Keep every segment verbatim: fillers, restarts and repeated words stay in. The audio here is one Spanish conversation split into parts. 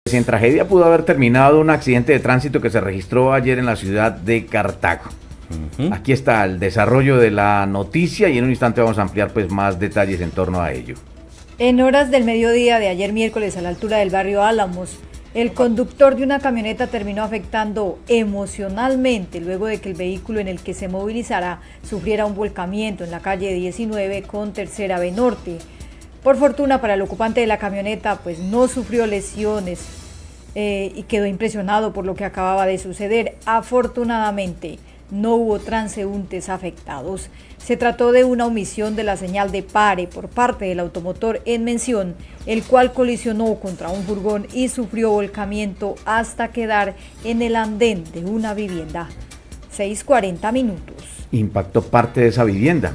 Sin tragedia pudo haber terminado un accidente de tránsito que se registró ayer en la ciudad de Cartago. Uh-huh. Aquí está el desarrollo de la noticia y en un instante vamos a ampliar pues más detalles en torno a ello. En horas del mediodía de ayer miércoles a la altura del barrio Álamos, el conductor de una camioneta terminó afectando emocionalmente luego de que el vehículo en el que se movilizara sufriera un volcamiento en la calle diecinueve con Tercera B Norte. Por fortuna para el ocupante de la camioneta, pues no sufrió lesiones eh, y quedó impresionado por lo que acababa de suceder. Afortunadamente, no hubo transeúntes afectados. Se trató de una omisión de la señal de pare por parte del automotor en mención, el cual colisionó contra un furgón y sufrió volcamiento hasta quedar en el andén de una vivienda. seis cuarenta minutos. Impactó parte de esa vivienda.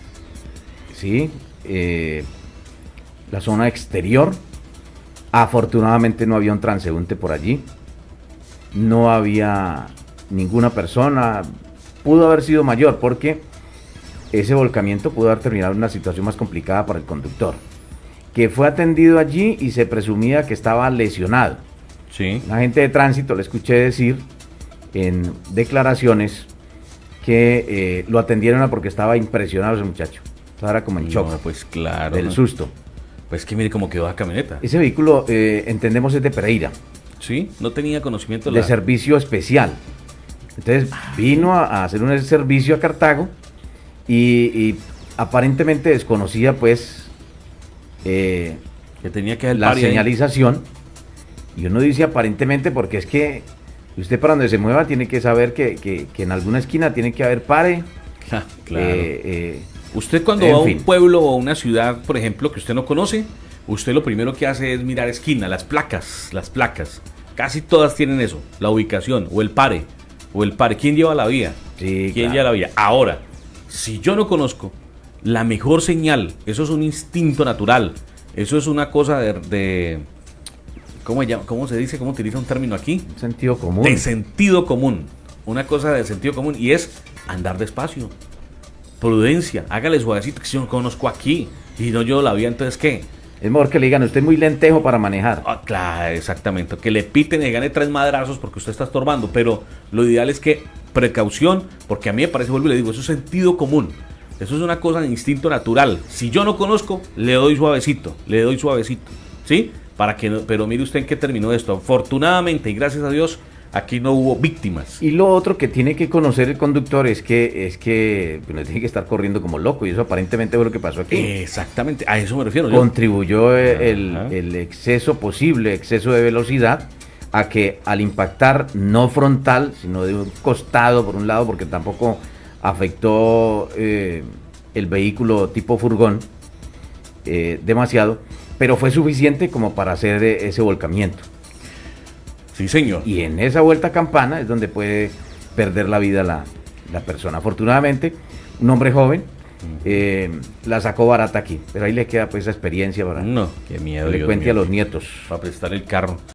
Sí, eh... la zona exterior. Afortunadamente no había un transeúnte por allí, no había ninguna persona. Pudo haber sido mayor porque ese volcamiento pudo haber terminado en una situación más complicada para el conductor, que fue atendido allí y se presumía que estaba lesionado. Sí. Un agente de tránsito le escuché decir en declaraciones que eh, lo atendieron porque estaba impresionado ese muchacho. Estaba como en shock. No, pues claro. Del susto. Pues que mire cómo quedó la camioneta. Ese vehículo, eh, entendemos, es de Pereira. Sí, no tenía conocimiento de la... servicio especial. Entonces vino a, a hacer un servicio a Cartago y, y aparentemente desconocía pues eh, que tenía que la señalización. Ahí. Y uno dice aparentemente porque es que usted para donde se mueva tiene que saber que, que, que en alguna esquina tiene que haber pare. Ja, claro. Eh, eh, Usted cuando va a un pueblo o a una ciudad, por ejemplo, que usted no conoce, usted lo primero que hace es mirar esquina, las placas, las placas. Casi todas tienen eso, la ubicación, o el pare, o el pare. ¿Quién lleva la vía? Sí, ¿Quién claro. lleva la vía? Ahora, si yo no conozco, la mejor señal, eso es un instinto natural, eso es una cosa de... de ¿cómo, llama, ¿Cómo se dice? ¿Cómo utiliza un término aquí? Sentido común. De sentido común, una cosa de sentido común, y es andar despacio. Prudencia, hágale suavecito, que si yo no conozco aquí y no yo la vía, entonces ¿qué? Es mejor que le digan, usted es muy lentejo para manejar. Ah, claro, exactamente, que le piten y gane tres madrazos porque usted está estorbando, pero lo ideal es que precaución, porque a mí me parece, vuelvo y le digo, eso es sentido común, eso es una cosa de instinto natural. Si yo no conozco, le doy suavecito, le doy suavecito, ¿sí? Para que no, pero mire usted en qué terminó esto. Afortunadamente y gracias a Dios, aquí no hubo víctimas. Y lo otro que tiene que conocer el conductor es que es que bueno, tiene que estar corriendo como loco, y eso aparentemente fue lo que pasó aquí. Exactamente, a eso me refiero. Contribuyó el, el exceso posible, exceso de velocidad, a que al impactar no frontal, sino de un costado por un lado, porque tampoco afectó eh, el vehículo tipo furgón eh, demasiado, pero fue suficiente como para hacer ese volcamiento. Sí, señor. Y en esa vuelta a campana es donde puede perder la vida la, la persona. Afortunadamente, un hombre joven eh, la sacó barata aquí, pero ahí le queda pues esa experiencia para no, qué miedo, que le Dios cuente mío. a los nietos. Para prestar el carro.